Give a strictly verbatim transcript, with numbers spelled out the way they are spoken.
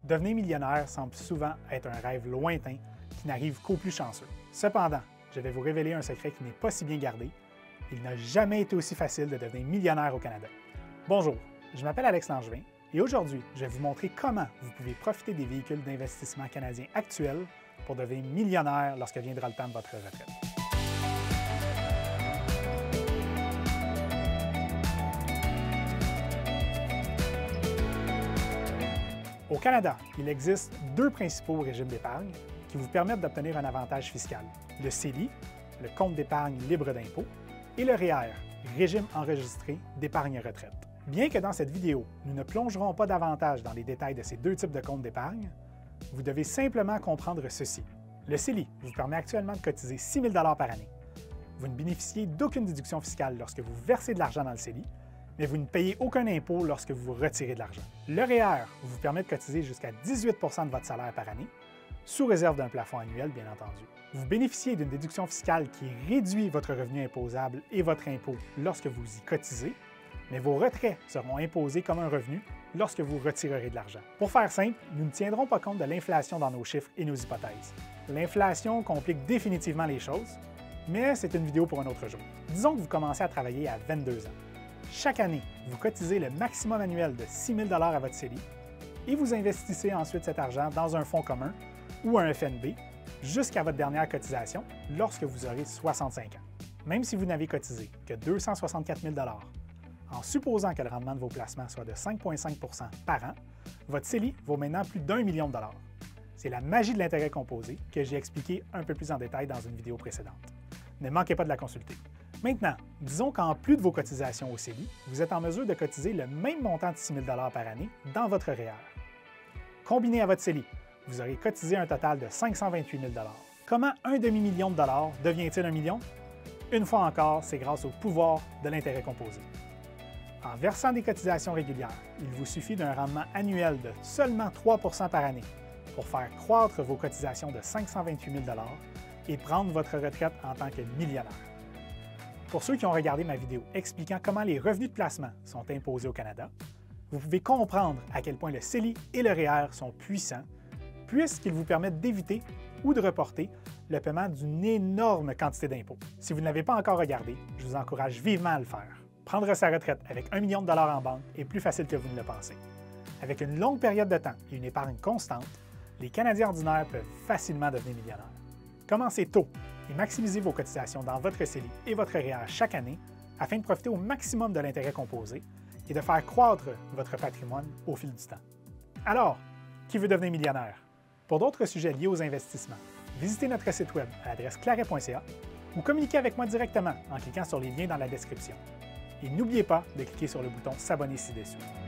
Devenir millionnaire semble souvent être un rêve lointain qui n'arrive qu'aux plus chanceux. Cependant, je vais vous révéler un secret qui n'est pas si bien gardé. Il n'a jamais été aussi facile de devenir millionnaire au Canada. Bonjour, je m'appelle Alex Langevin et aujourd'hui, je vais vous montrer comment vous pouvez profiter des véhicules d'investissement canadiens actuels pour devenir millionnaire lorsque viendra le temps de votre retraite. Au Canada, il existe deux principaux régimes d'épargne qui vous permettent d'obtenir un avantage fiscal. Le C E L I, le compte d'épargne libre d'impôt, et le R E E R, régime enregistré d'épargne retraite. Bien que dans cette vidéo, nous ne plongerons pas davantage dans les détails de ces deux types de comptes d'épargne, vous devez simplement comprendre ceci. Le C E L I vous permet actuellement de cotiser six mille dollars par année. Vous ne bénéficiez d'aucune déduction fiscale lorsque vous versez de l'argent dans le C E L I, mais vous ne payez aucun impôt lorsque vous retirez de l'argent. Le R E E R vous permet de cotiser jusqu'à dix-huit pour cent de votre salaire par année, sous réserve d'un plafond annuel, bien entendu. Vous bénéficiez d'une déduction fiscale qui réduit votre revenu imposable et votre impôt lorsque vous y cotisez, mais vos retraits seront imposés comme un revenu lorsque vous retirerez de l'argent. Pour faire simple, nous ne tiendrons pas compte de l'inflation dans nos chiffres et nos hypothèses. L'inflation complique définitivement les choses, mais c'est une vidéo pour un autre jour. Disons que vous commencez à travailler à vingt-deux ans. Chaque année, vous cotisez le maximum annuel de six mille dollars à votre C E L I et vous investissez ensuite cet argent dans un fonds commun ou un F N B jusqu'à votre dernière cotisation lorsque vous aurez soixante-cinq ans. Même si vous n'avez cotisé que deux cent soixante-quatre mille dollars, en supposant que le rendement de vos placements soit de cinq virgule cinq pour cent par an, votre C E L I vaut maintenant plus d'un million de dollars. C'est la magie de l'intérêt composé que j'ai expliqué un peu plus en détail dans une vidéo précédente. Ne manquez pas de la consulter. Maintenant, disons qu'en plus de vos cotisations au C E L I, vous êtes en mesure de cotiser le même montant de six mille dollars par année dans votre R E E R. Combiné à votre C E L I, vous aurez cotisé un total de cinq cent vingt-huit mille dollars. Comment un demi-million de dollars devient-il un million? Une fois encore, c'est grâce au pouvoir de l'intérêt composé. En versant des cotisations régulières, il vous suffit d'un rendement annuel de seulement trois pour cent par année pour faire croître vos cotisations de cinq cent vingt-huit mille dollars et prendre votre retraite en tant que millionnaire. Pour ceux qui ont regardé ma vidéo expliquant comment les revenus de placement sont imposés au Canada, vous pouvez comprendre à quel point le C E L I et le R E E R sont puissants puisqu'ils vous permettent d'éviter ou de reporter le paiement d'une énorme quantité d'impôts. Si vous ne l'avez pas encore regardé, je vous encourage vivement à le faire. Prendre sa retraite avec un million de dollars en banque est plus facile que vous ne le pensez. Avec une longue période de temps et une épargne constante, les Canadiens ordinaires peuvent facilement devenir millionnaires. Commencez tôt et maximisez vos cotisations dans votre C E L I et votre R E E R chaque année afin de profiter au maximum de l'intérêt composé et de faire croître votre patrimoine au fil du temps. Alors, qui veut devenir millionnaire? Pour d'autres sujets liés aux investissements, visitez notre site web à l'adresse claret point c a ou communiquez avec moi directement en cliquant sur les liens dans la description. Et n'oubliez pas de cliquer sur le bouton « S'abonner » ci-dessous.